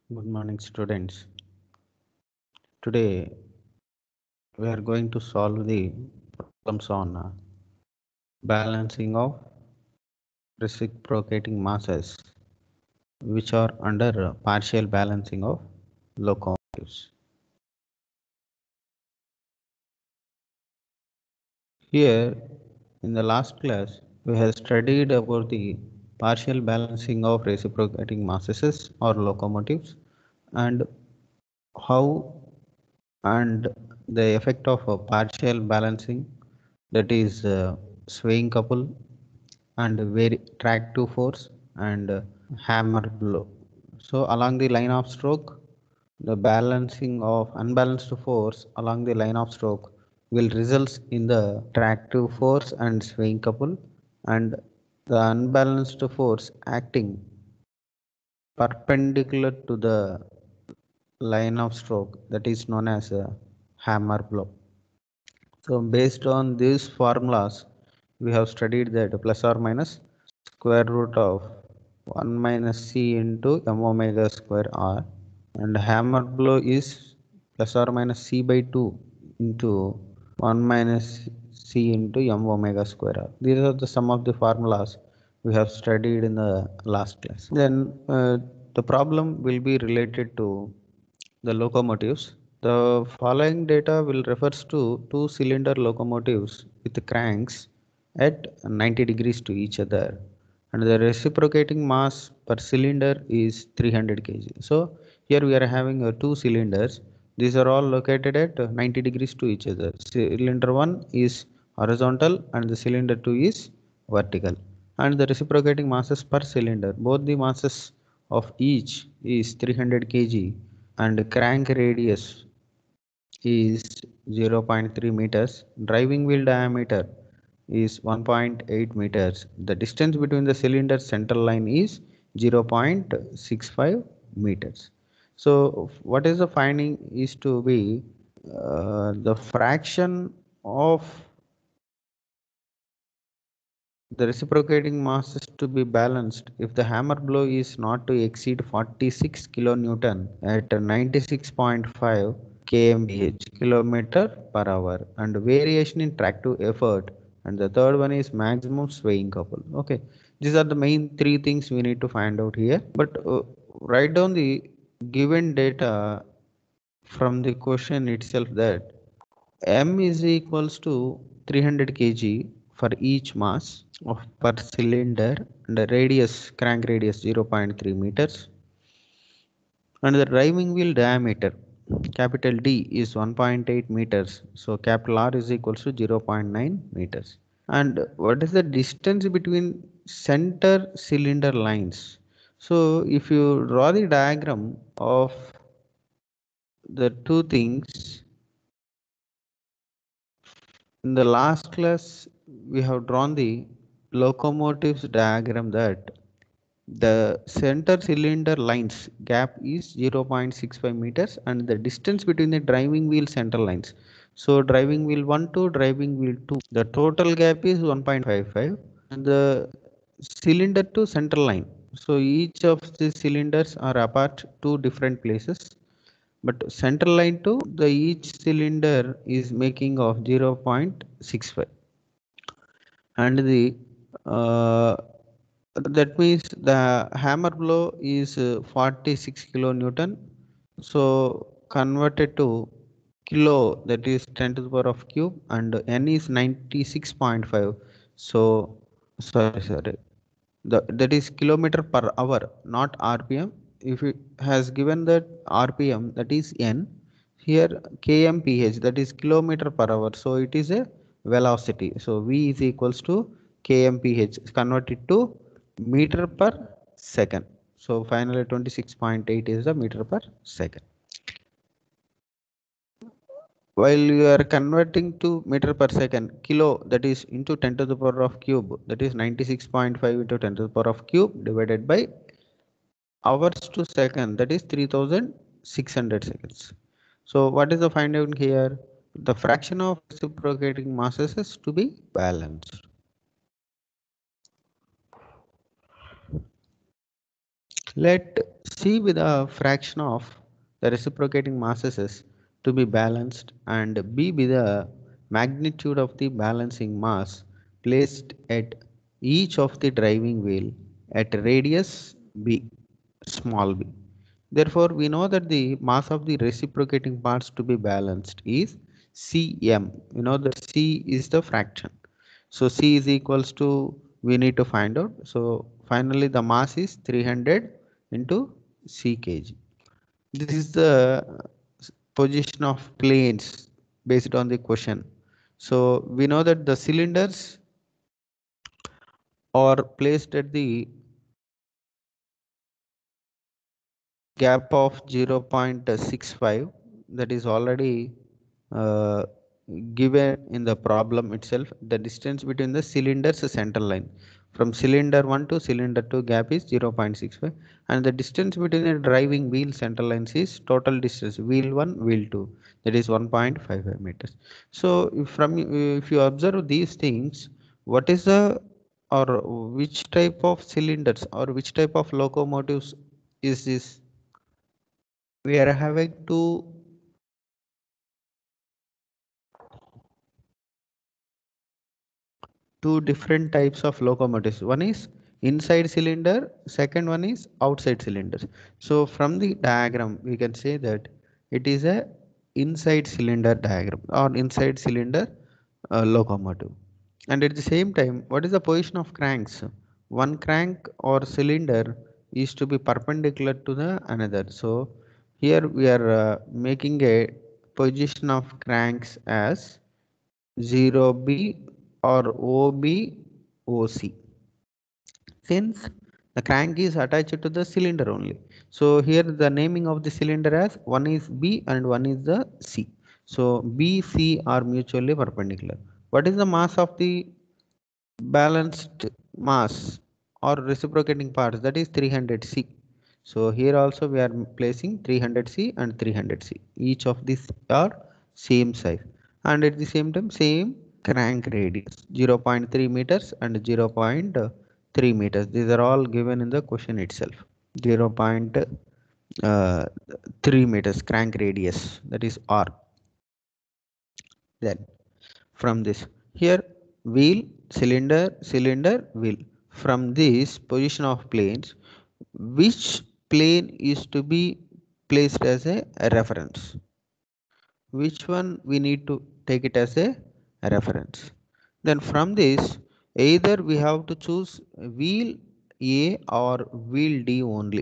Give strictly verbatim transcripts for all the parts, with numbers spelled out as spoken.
Good morning, students. Today we are going to solve the problems on uh, balancing of reciprocating masses, which are under uh, partial balancing of locomotives. Here, in the last class, we have studied about the partial balancing of reciprocating masses or locomotives and how and the effect of a partial balancing, that is uh, swaying couple and very tractive force and uh, hammer blow. So along the line of stroke, the balancing of unbalanced force along the line of stroke will result in the tractive force and swaying couple, and the unbalanced force acting perpendicular to the line of stroke, that is known as a hammer blow. So based on these formulas, we have studied that plus or minus square root of one minus c into m omega square r, and hammer blow is plus or minus c by two into one minus c into m omega square r. These are the sum of the formulas we have studied in the last class. Then uh, the problem will be related to the locomotives. The following data will refers to two cylinder locomotives with cranks at ninety degrees to each other, and the reciprocating mass per cylinder is three hundred kilograms. So here we are having uh, two cylinders. These are all located at uh, ninety degrees to each other. Cylinder one is horizontal and the cylinder two is vertical, and the reciprocating masses per cylinder, both the masses of each is three hundred kilograms, and crank radius is zero point three meters. Driving wheel diameter is one point eight meters. The distance between the cylinder central line is zero point six five meters. So what is the finding is to be uh, the fraction of the reciprocating mass is to be balanced if the hammer blow is not to exceed forty-six kilonewton at ninety-six point five kmph kilometer per hour, and variation in tractive effort, and the third one is maximum swaying couple. Okay, these are the main three things we need to find out here, but uh, write down the given data from the question itself, that M is equals to three hundred kilograms for each mass of per cylinder, and the radius, crank radius zero point three meters, and the driving wheel diameter capital D is one point eight meters, so capital R is equals to zero point nine meters. And what is the distance between center cylinder lines? So if you draw the diagram of the two things, in the last class, we have drawn the locomotives diagram, that the center cylinder lines gap is zero point six five meters, and the distance between the driving wheel center lines. So driving wheel one to driving wheel two, the total gap is one point five five, and the cylinder to center line. So each of the cylinders are apart two different places, but central line to the each cylinder is making of zero point six five, and the uh, that means the hammer blow is uh, forty-six kilonewton, so converted to kilo, that is ten to the power of cube, and n is ninety-six point five. So sorry sorry the, that is kilometer per hour, not rpm. If it has given that rpm, that is n, here kmph, that is kilometer per hour, so it is a velocity. So v is equals to kmph converted to meter per second. So finally twenty-six point eight is the meter per second. While you are converting to meter per second, kilo, that is into ten to the power of cube, that is ninety-six point five into ten to the power of cube divided by hours to second, that is three thousand six hundred seconds. So what is the finding here? The fraction of reciprocating masses is to be balanced. Let C with a fraction of the reciprocating masses is to be balanced and B be the magnitude of the balancing mass placed at each of the driving wheel at radius B, small b. Therefore, we know that the mass of the reciprocating parts to be balanced is Cm. You know that C is the fraction. So C is equals to, we need to find out. So finally the mass is three hundred into C kg. This is the position of planes based on the question. So we know that the cylinders are placed at the gap of zero point six five, that is already uh, given in the problem itself. The distance between the cylinder's center line from cylinder one to cylinder two gap is zero point six five, and the distance between the driving wheel center lines is total distance wheel one wheel two, that is one point five five meters. So if from if you observe these things, what is the or which type of cylinders or which type of locomotives is this? We are having two two different types of locomotives. One is inside cylinder, second one is outside cylinders. So from the diagram we can say that it is a inside cylinder diagram or inside cylinder uh, locomotive. And at the same time, what is the position of cranks? One crank or cylinder is to be perpendicular to the another. So here we are uh, making a position of cranks as zero b or O B O C, since the crank is attached to the cylinder only. So here the naming of the cylinder as one is B and one is the C. So B, C are mutually perpendicular. What is the mass of the balanced mass or reciprocating parts? That is three hundred C. So here also we are placing three hundred C and three hundred C. Each of these are same size and at the same time same crank radius zero point three meters and zero point three meters. These are all given in the question itself. zero point three meters crank radius, that is R. Then from this here wheel cylinder cylinder wheel, from this position of planes, which plane is to be placed as a reference? Which one we need to take it as a reference? Then from this, either we have to choose wheel A or wheel D only.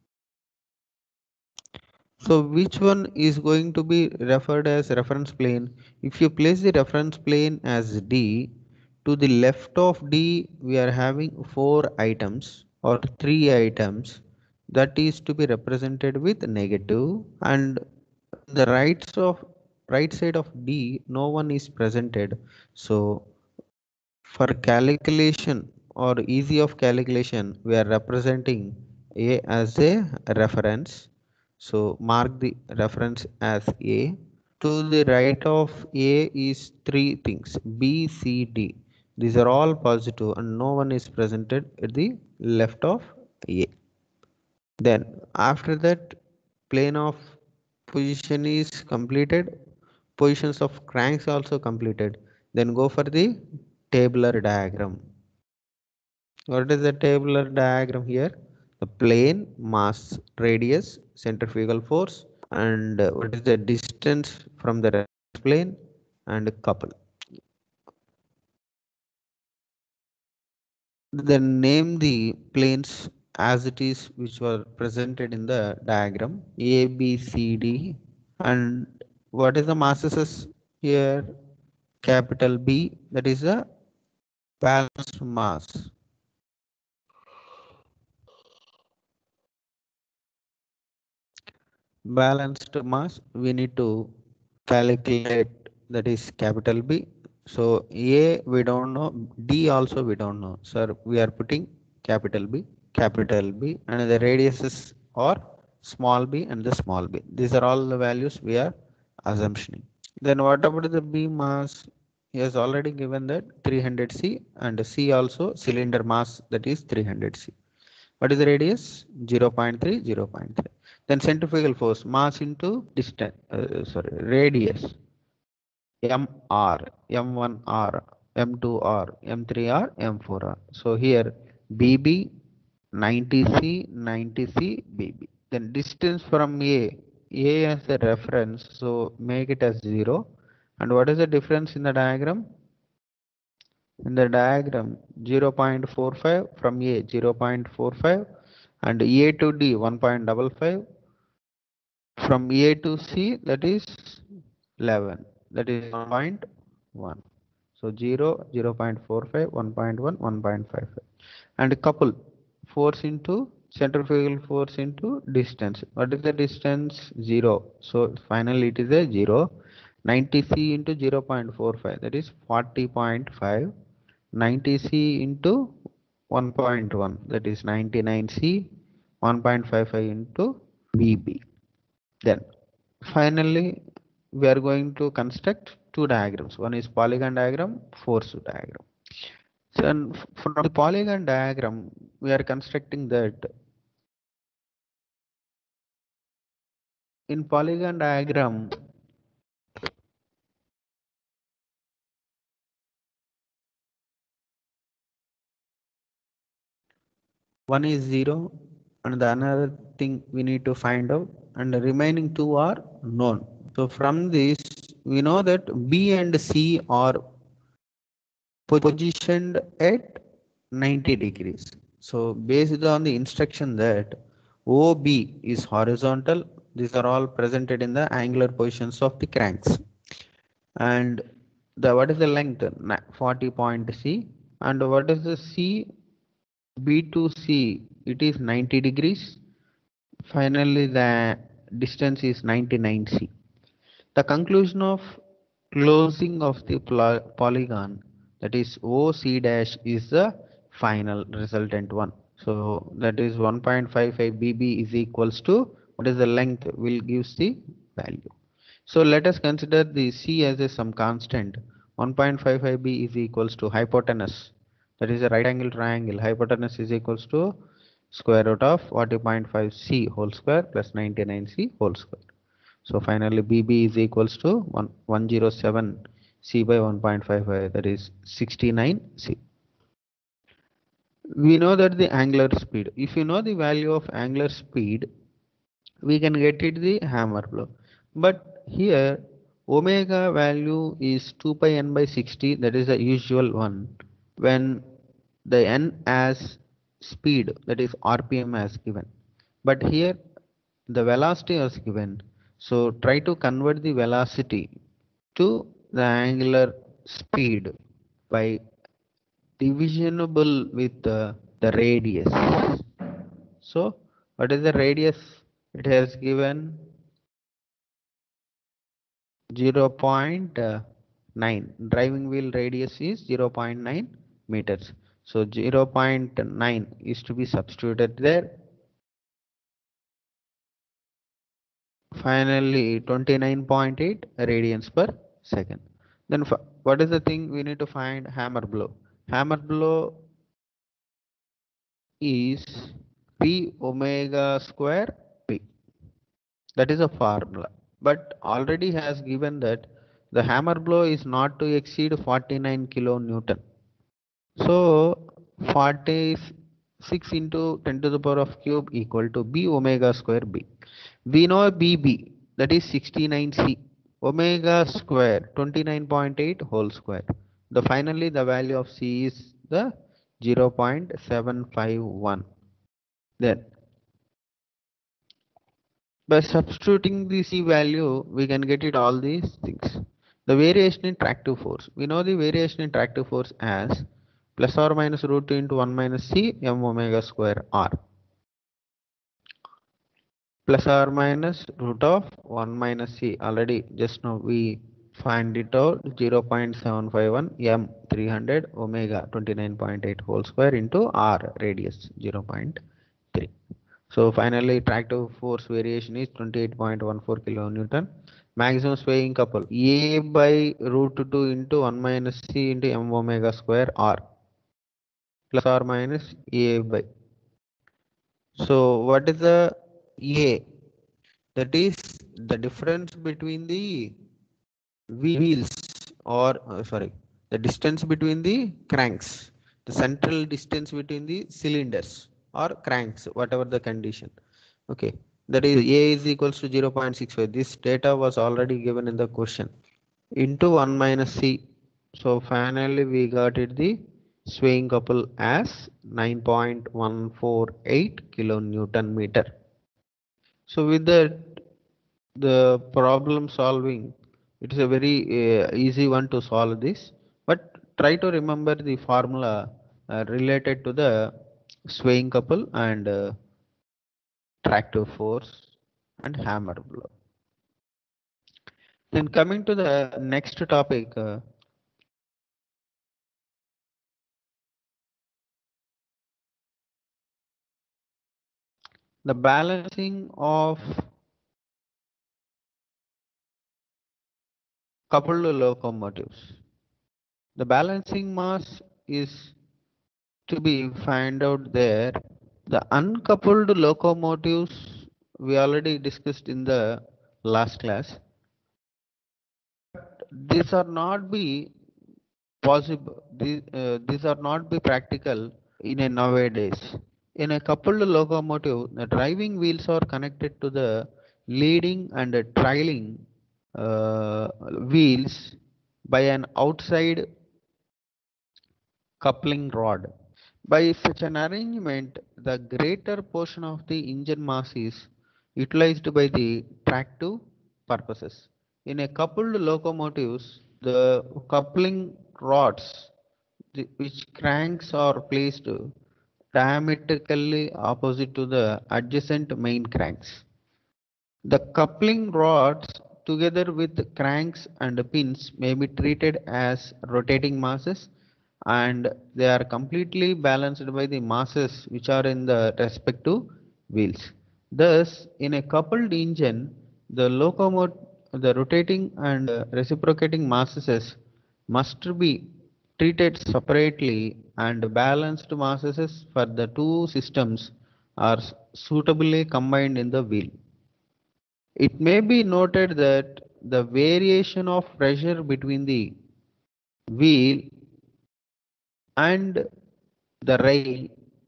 So which one is going to be referred as reference plane? If you place the reference plane as D, to the left of D we are having four items or three items, that is to be represented with negative, and the right of right side of D no one is presented. So for calculation or easy of calculation, we are representing A as a reference. So mark the reference as A. To the right of A is three things B, C, D. These are all positive and no one is presented at the left of A. Then after that, plane of position is completed, positions of cranks also completed. Then go for the tabular diagram. What is the tabular diagram here? The plane, mass, radius, centrifugal force, and uh, what is the distance from the reference plane, and couple. Then name the planes as it is which were presented in the diagram A, B, C, D, and what is the masses here? Capital B, that is a balanced mass. Balanced mass we need to calculate, that is capital B. So A we don't know, D also we don't know. Sir, we are putting capital B, capital B, and the radiuses are small b and the small b. These are all the values we are assumptioning. Then what about the B mass? He has already given that three hundred C and C also cylinder mass, that is three hundred C. What is the radius? zero point three, zero point three. Then centrifugal force, mass into distance, uh, sorry, radius, mr, m one r, m two r, m three r, m four r. So here bb, ninety c, ninety c, bb. Then distance from a, a as the reference, so make it as zero. And what is the difference in the diagram? In the diagram, zero point four five from A, zero point four five, and A to D, one point five five. From A to C, that is eleven, that is one point one. So zero, zero point four five, one point one, one point five five. And couple, force into centrifugal force into distance. What is the distance? zero. So finally it is a zero. ninety C into zero point four five, that is forty point five. ninety C into one point one, that is ninety-nine C, one point five five into B B. Then finally we are going to construct two diagrams. One is polygon diagram, force diagram. So and from the polygon diagram we are constructing that. In polygon diagram, one is zero and the another thing we need to find out, and the remaining two are known. So from this we know that B and C are positioned at ninety degrees. So based on the instruction that O B is horizontal, these are all presented in the angular positions of the cranks. And the what is the length? forty point C. And what is the C? B to C, it is ninety degrees. Finally, the distance is ninety-nine C. The conclusion of closing of the polygon, that is O C dash, is the final resultant one. So that is one point five five B B is equals to what is the length will gives the value. So let us consider the C as a some constant. one point five five B is equals to hypotenuse, that is a right angle triangle. Hypotenuse is equals to square root of forty point five C whole square plus ninety-nine C whole square. So finally B B is equals to one hundred seven C by one point five five, that is sixty-nine C. We know that the angular speed, if you know the value of angular speed, we can get it the hammer blow. But here omega value is two pi n by sixty, that is the usual one. When the n as speed, that is R P M as given. But here the velocity is given. So try to convert the velocity to the angular speed by divisible with the, the radius. So what is the radius? It has given zero point nine. Driving wheel radius is zero point nine meters. So zero point nine is to be substituted there. Finally twenty-nine point eight radians per second. Then what is the thing we need to find? Hammer blow. Hammer blow is P omega square P. That is a formula. But already has given that the hammer blow is not to exceed forty-nine kilonewton. So forty-six into ten to the power of cube equal to B omega square B. We know B B, that is sixty-nine C. Omega square twenty-nine point eight whole square. The finally the value of C is the zero point seven five one. Then by substituting the C value, we can get it all these things. The variation in tractive force. We know the variation in tractive force as plus or minus root two into one minus C m omega square R. Plus or minus root of one minus C. Already just now we find it out, zero point seven five one m three hundred omega twenty-nine point eight whole square into R radius zero point three. So finally tractive force variation is twenty-eight point one four kilonewton. Maximum swaying couple A by root two into one minus C into m omega square R plus or minus A by. So what is the A? That is the difference between the wheels, or uh, sorry, the distance between the cranks, the central distance between the cylinders or cranks, whatever the condition. Okay, that is A is equals to zero point six five. This data was already given in the question, into one minus C. So finally we got it the swaying couple as nine point one four eight kilonewton meter. So with that, the problem solving, it is a very uh, easy one to solve this, but try to remember the formula uh, related to the swaying couple and uh, tractive force and hammer blow. Then coming to the next topic, uh, the balancing of coupled locomotives. The balancing mass is to be find out there. The uncoupled locomotives we already discussed in the last class. These are not be possible. These, uh, these are not be practical in a nowadays. In a coupled locomotive, the driving wheels are connected to the leading and the trailing uh, wheels by an outside coupling rod. By such an arrangement, the greater portion of the engine mass is utilized by the tractive purposes. In a coupled locomotives, the coupling rods, the- which cranks are placed diametrically opposite to the adjacent main cranks. The coupling rods together with cranks and pins may be treated as rotating masses, and they are completely balanced by the masses which are in the respective wheels. Thus, in a coupled engine, the locomotive, the rotating and uh, reciprocating masses must be treated separately, and balanced masses for the two systems are suitably combined in the wheel. It may be noted that the variation of pressure between the wheel and the rail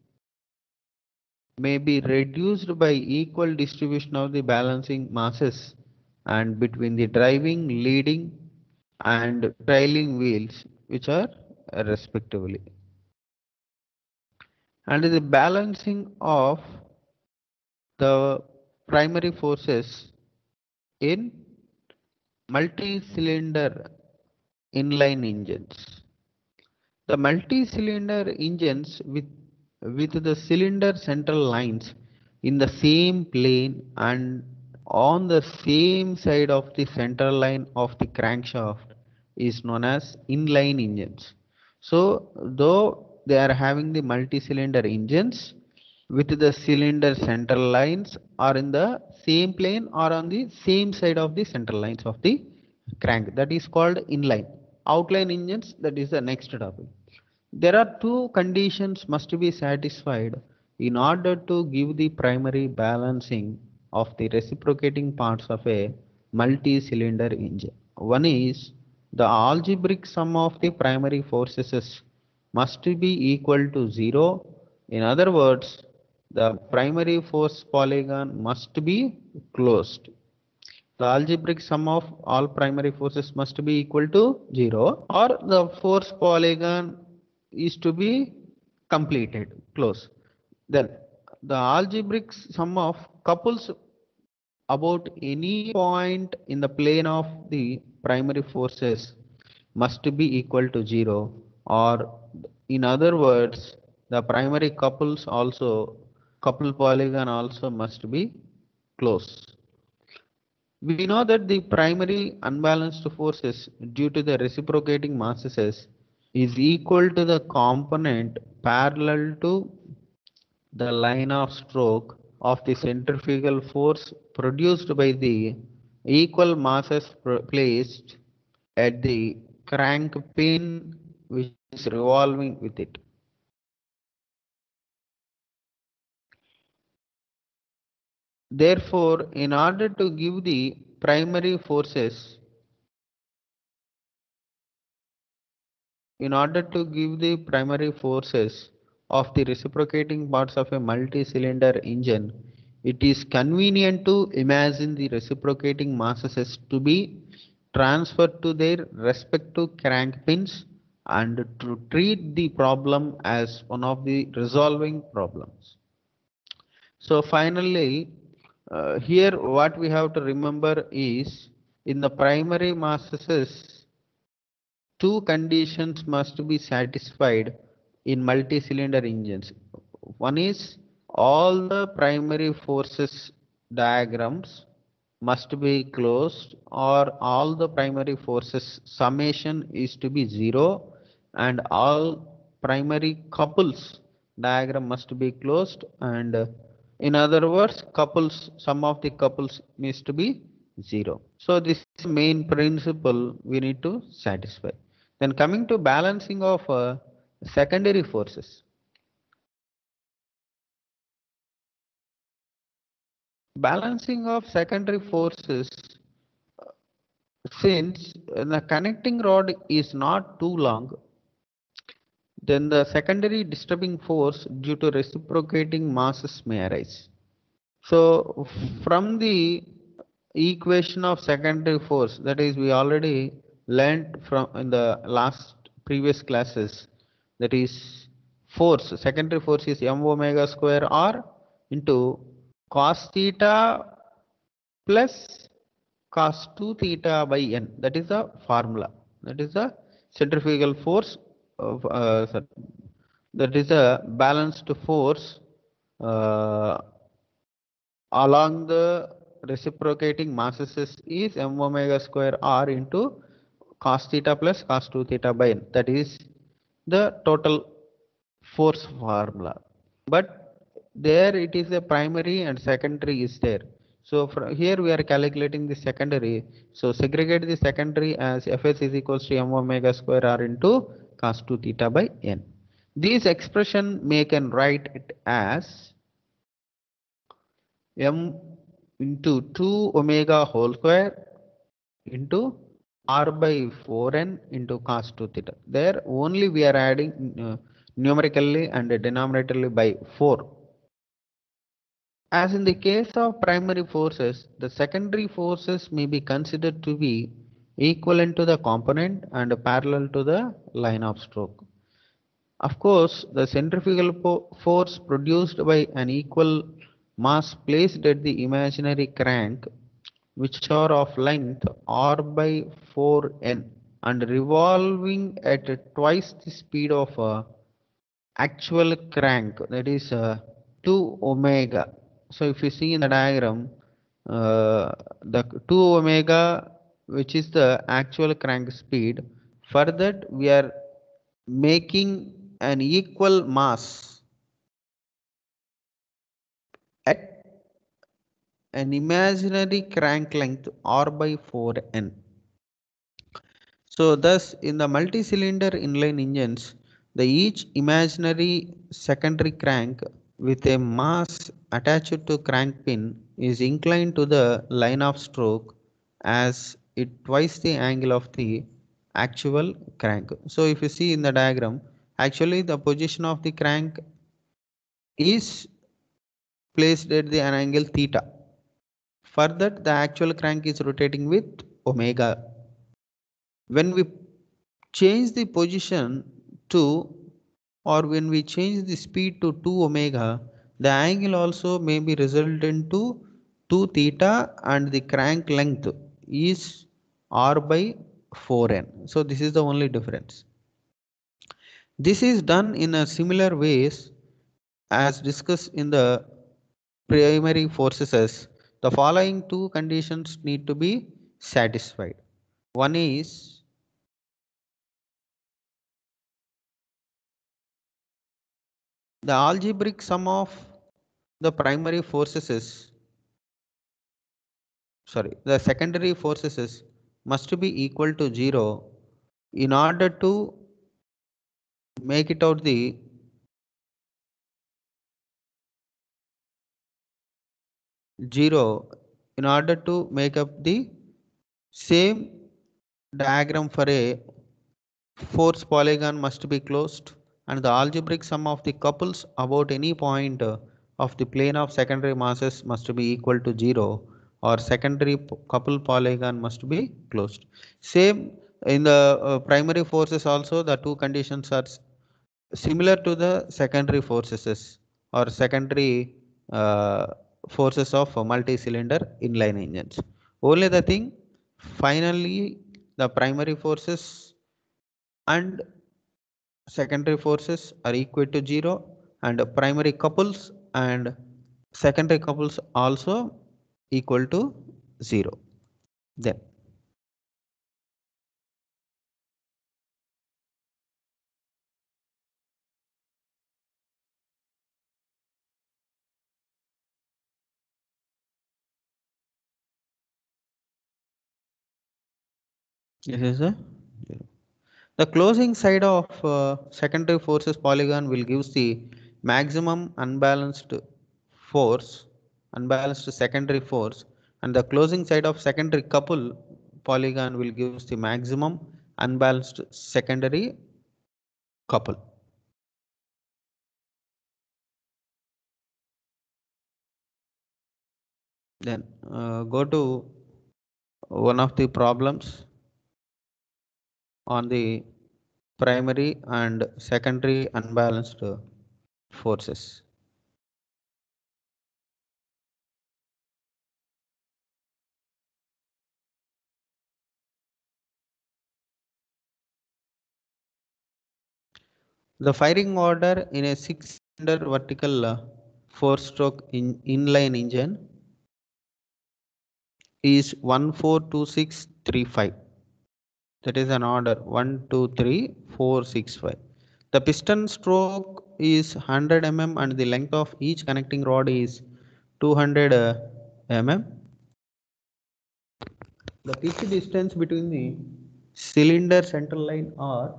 may be reduced by equal distribution of the balancing masses and between the driving, leading and trailing wheels, which are uh, respectively. And the balancing of the primary forces in multi-cylinder inline engines. The multi-cylinder engines with, with the cylinder central lines in the same plane and on the same side of the central line of the crankshaft is known as inline engines. So though they are having the multi-cylinder engines with the cylinder central lines are in the same plane or on the same side of the central lines of the crank, that is called inline. Outline engines, that is the next topic. There are two conditions must be satisfied in order to give the primary balancing of the reciprocating parts of a multi-cylinder engine. One is the algebraic sum of the primary forces must be equal to zero. In other words, the primary force polygon must be closed. The algebraic sum of all primary forces must be equal to zero, or the force polygon is to be completed, close. Then the algebraic sum of couples about any point in the plane of the primary forces must be equal to zero, or in other words, the primary couples also, couple polygon also must be close. We know that the primary unbalanced forces due to the reciprocating masses is equal to the component parallel to the line of stroke of the centrifugal force produced by the equal masses placed at the crank pin which is revolving with it. Therefore, in order to give the primary forces, in order to give the primary forces of the reciprocating parts of a multi-cylinder engine, it is convenient to imagine the reciprocating masses to be transferred to their respective crank pins and to treat the problem as one of the resolving problems. So finally, uh, here what we have to remember is in the primary masses, two conditions must be satisfied in multi-cylinder engines. One is all the primary forces diagrams must be closed, or all the primary forces summation is to be zero, and all primary couples diagram must be closed, and uh, in other words couples, sum of the couples needs to be zero. So this is the main principle we need to satisfy. Then coming to balancing of uh, secondary forces. Balancing of secondary forces, since the connecting rod is not too long, then the secondary disturbing force due to reciprocating masses may arise. So from the equation of secondary force, that is we already learned from in the last previous classes, that is force, secondary force is m omega square r into cos theta plus cos two theta by n. That is the formula. That is the centrifugal force of, uh, sorry, that is a balanced force uh, along the reciprocating masses is m omega square r into cos theta plus cos two theta by n. That is the total force formula. But there it is a primary and secondary is there. So from here we are calculating the secondary. So segregate the secondary as Fs is equals to m omega square r into cos two theta by n. This expression may can write it as m into two omega whole square into r by four n into cos two theta. There only we are adding uh, numerically and denominatorly by four. As in the case of primary forces, the secondary forces may be considered to be equivalent to the component and parallel to the line of stroke. Of course, the centrifugal force produced by an equal mass placed at the imaginary crank, which are of length r by four n and revolving at twice the speed of a actual crank, that is uh, two omega. So if you see in the diagram, uh, the two omega, which is the actual crank speed, for that we are making an equal mass at an imaginary crank length r by four n. So thus in the multi-cylinder inline engines, the each imaginary secondary crank with a mass attached to crank pin is inclined to the line of stroke as it twice the angle of the actual crank. So if you see in the diagram, actually the position of the crank is placed at the angle theta. For that the actual crank is rotating with omega. When we change the position to, or when we change the speed to two omega, the angle also may be resultant to two theta and the crank length is r by four n. So this is the only difference. This is done in a similar ways as discussed in the primary forces. The following two conditions need to be satisfied. One is the algebraic sum of the primary forces is, sorry, the secondary forces must be equal to zero in order to make it out the, zero in order to make up the same diagram for a force polygon must be closed, and the algebraic sum of the couples about any point uh, of the plane of secondary masses must be equal to zero, or secondary couple polygon must be closed. Same in the uh, primary forces also, the two conditions are similar to the secondary forces or secondary uh, forces of multi-cylinder inline engines. Only the thing, finally the primary forces and secondary forces are equal to zero, and primary couples and secondary couples also equal to zero. Then this is a zero. The closing side of uh, secondary forces polygon will gives the maximum unbalanced force, unbalanced secondary force, and the closing side of secondary couple polygon will gives the maximum unbalanced secondary couple. Then uh, go to one of the problems on the primary and secondary unbalanced forces. The firing order in a six-cylinder vertical uh, four-stroke in inline engine is one four two six three five. That is an order one two three four six five. The piston stroke is one hundred millimeters and the length of each connecting rod is two hundred millimeters. The pitch distance between the cylinder center line are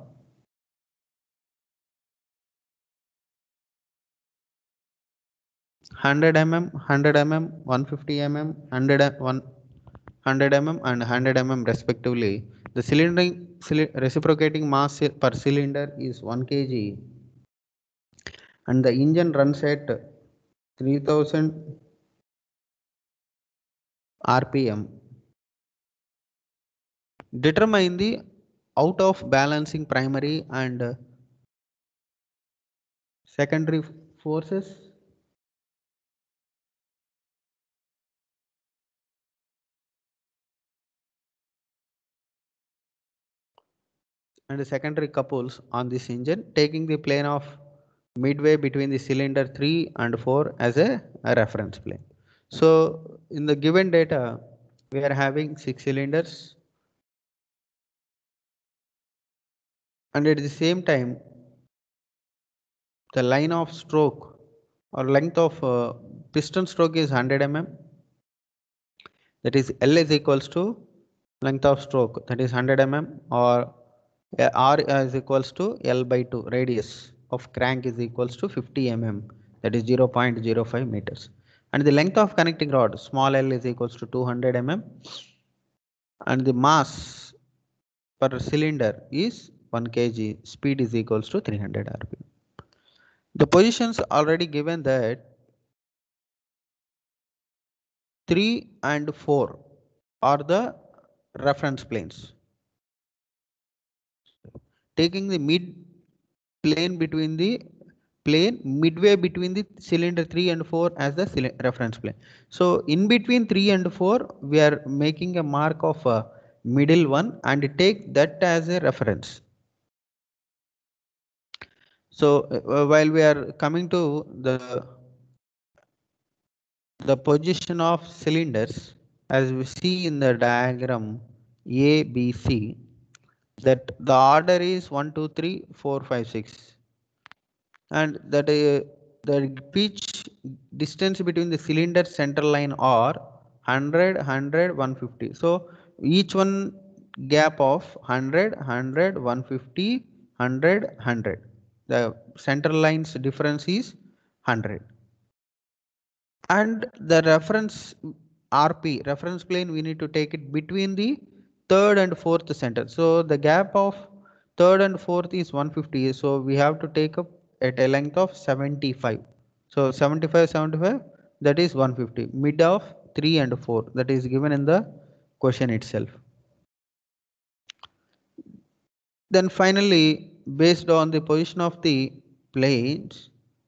one hundred millimeters, one hundred millimeters, one hundred fifty millimeters, one hundred, one hundred millimeters and one hundred millimeters respectively. The cylindric reciprocating mass per cylinder is one kilogram and the engine runs at three thousand R P M. Determine the out of balancing primary and secondary forces. And the secondary couples on this engine, taking the plane of midway between the cylinder three and four as a, a reference plane. So in the given data, we are having six cylinders, and at the same time the line of stroke or length of uh, piston stroke is one hundred millimeters. That is L is equals to length of stroke, that is one hundred millimeters, or uh, R is equals to L by two, radius of crank is equals to fifty millimeters, that is zero point zero five meters. And the length of connecting rod, small l, is equals to two hundred millimeters, and the mass per cylinder is one kilogram, speed is equals to three hundred R P M. The positions already given that three and four are the reference planes. Taking the mid plane between the plane midway between the cylinder three and four as the reference plane. So in between three and four, we are making a mark of a middle one and take that as a reference. So uh, while we are coming to the the position of cylinders, as we see in the diagram A, B, C, that the order is one, two, three, four, five, six, and that uh, the pitch distance between the cylinder center line are one hundred, one hundred, one hundred fifty. So each one gap of one hundred, one hundred, one hundred fifty, one hundred, one hundred. The center line's difference is one hundred. And the reference R P, reference plane, we need to take it between the third and fourth center. So the gap of third and fourth is one hundred fifty. So we have to take up at a length of seventy-five. So seventy-five, seventy-five, that is one hundred fifty. Mid of three and four, that is given in the question itself. Then finally, based on the position of the planes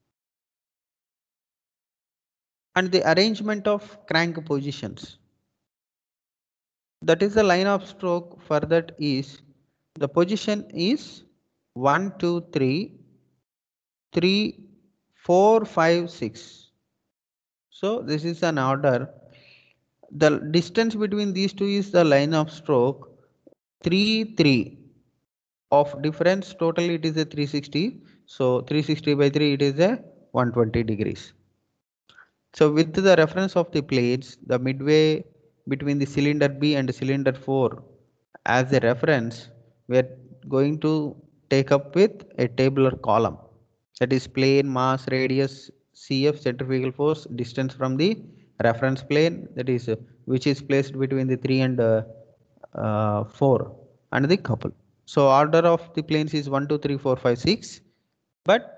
and the arrangement of crank positions, that is the line of stroke for that is the position is one, two, three, three, four, five, six. So this is an order. The distance between these two is the line of stroke three, three of difference. Totally it is a three sixty. So three sixty by three, it is a one hundred twenty degrees. So with the reference of the plates, the midway between the cylinder B and cylinder four as a reference, we are going to take up with a tabular column, that is plane, mass, radius, C F, centrifugal force, distance from the reference plane, that is uh, which is placed between the three and uh, uh, four and the couple. So order of the planes is one, two, three, four, five, six. But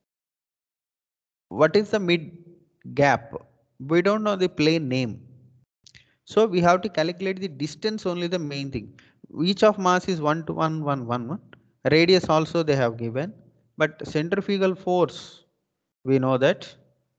what is the mid gap? We don't know the plane name. So we have to calculate the distance, only the main thing. Each of mass is one to one, one, one, one. Radius also they have given, but centrifugal force, we know that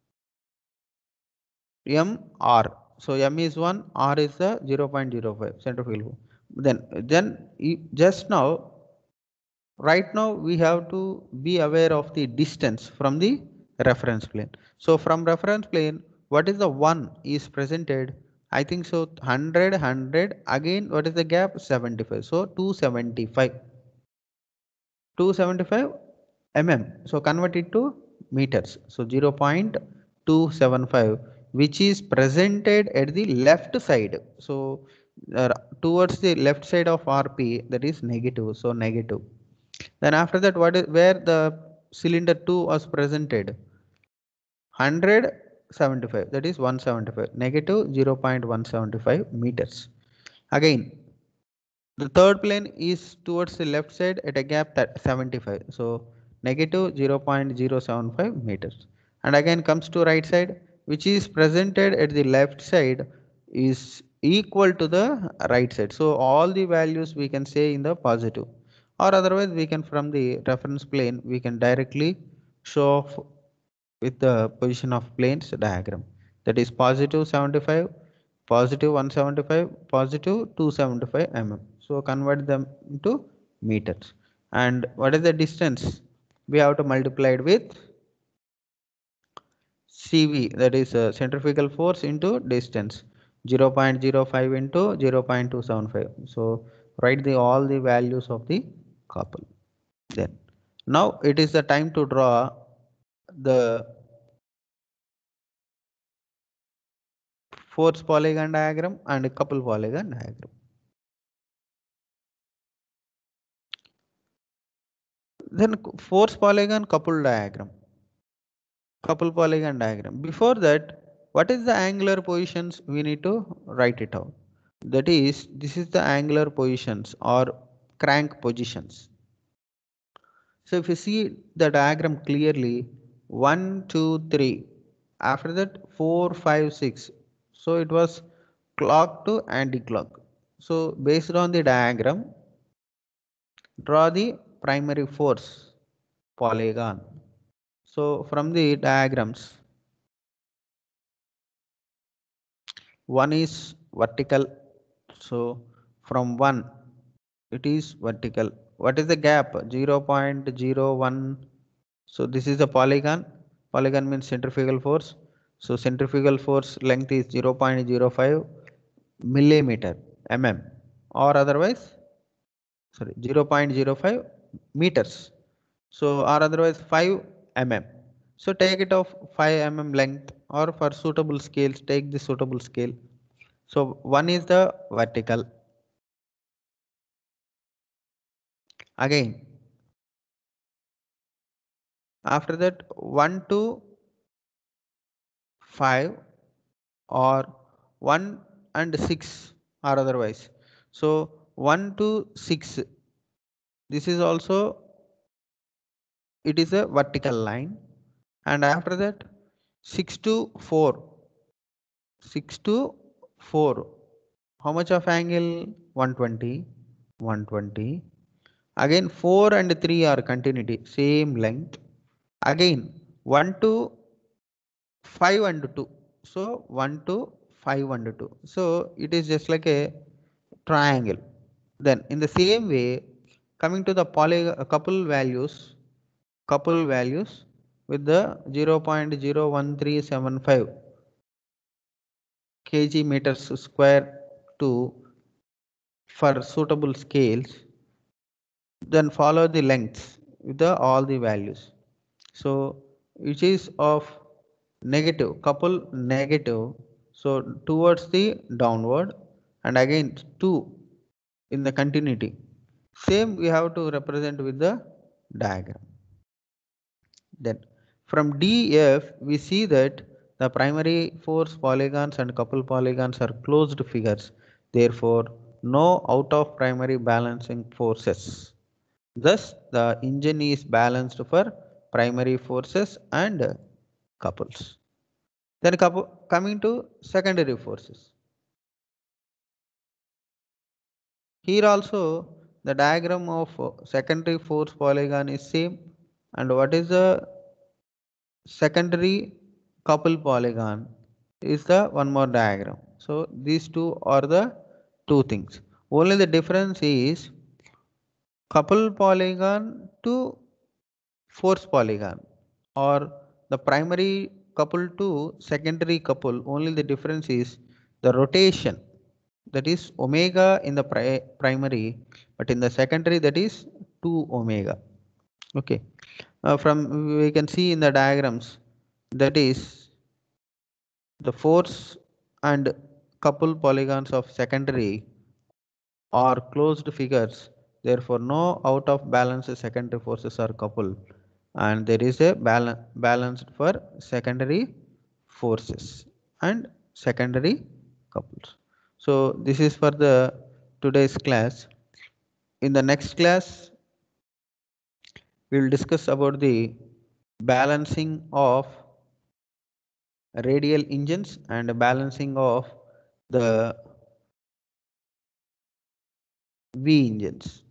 M R. So M is one, R is the zero point zero five centrifugal force. Then, then just now, right now we have to be aware of the distance from the reference plane. So from reference plane, what is the one is presented? I think so one hundred, one hundred, again what is the gap? seventy-five. So two seventy-five. two seventy-five mm. So convert it to meters. So zero point two seven five, which is presented at the left side. So uh, towards the left side of R P, that is negative. So negative. Then after that, what is where the cylinder two was presented? one hundred seventy-five, that is one hundred seventy-five, negative zero point one seven five meters. Again, the third plane is towards the left side at a gap that seventy-five. So negative zero point zero seven five meters. And again comes to right side, which is presented at the left side is equal to the right side. So all the values we can say in the positive, or otherwise we can from the reference plane we can directly show off with the position of planes diagram. That is positive seventy-five, positive one hundred seventy-five, positive two hundred seventy-five mm. So convert them into meters. And what is the distance? We have to multiply it with C V, that is uh, centrifugal force into distance, zero point zero five into zero point two seven five. So write the all the values of the couple. Then now it is the time to draw the force polygon diagram and couple polygon diagram. Then force polygon couple diagram. Couple polygon diagram. Before that, what is the angular positions? We need to write it out. That is, this is the angular positions or crank positions. So if you see the diagram clearly, one, two, three. After that, four, five, six. So it was clock to anti-clock. So based on the diagram, draw the primary force polygon. So from the diagrams, one is vertical. So from one, it is vertical. What is the gap? zero point zero one. So this is a polygon. Polygon means centrifugal force. So centrifugal force length is zero point zero five millimeter mm, or otherwise sorry zero point zero five meters. So or otherwise five millimeters. So take it of five millimeter length, or for suitable scales take the suitable scale. So one is the vertical. Again after that one to five or one and six or otherwise. So one to six, this is also, it is a vertical line, and after that six to four, six to four, how much of angle? one twenty, one twenty. Again four and three are continuity, same length. Again one to five and two, so one to five and two, so it is just like a triangle. Then in the same way, coming to the poly couple values, couple values with the zero point zero one three seven five kg meters square to for suitable scales, then follow the lengths with the all the values. So which is of negative, couple negative, so towards the downward, and again two in the continuity, same we have to represent with the diagram. Then from D F we see that the primary force polygons and couple polygons are closed figures, therefore no out of primary balancing forces. Thus the engine is balanced for primary forces and couples. Then couple, coming to secondary forces. Here also the diagram of secondary force polygon is same, and what is the secondary couple polygon is the one more diagram. So these two are the two things. Only the difference is couple polygon to force polygon, or the primary couple to secondary couple. Only the difference is the rotation, that is omega in the pri primary, but in the secondary that is two omega. Okay. Uh, from we can see in the diagrams, that is the force and couple polygons of secondary are closed figures, therefore no out of balance secondary forces are coupled, and there is a balance balanced for secondary forces and secondary couples. So this is for the today's class. In the next class we will discuss about the balancing of radial engines and balancing of the V engines.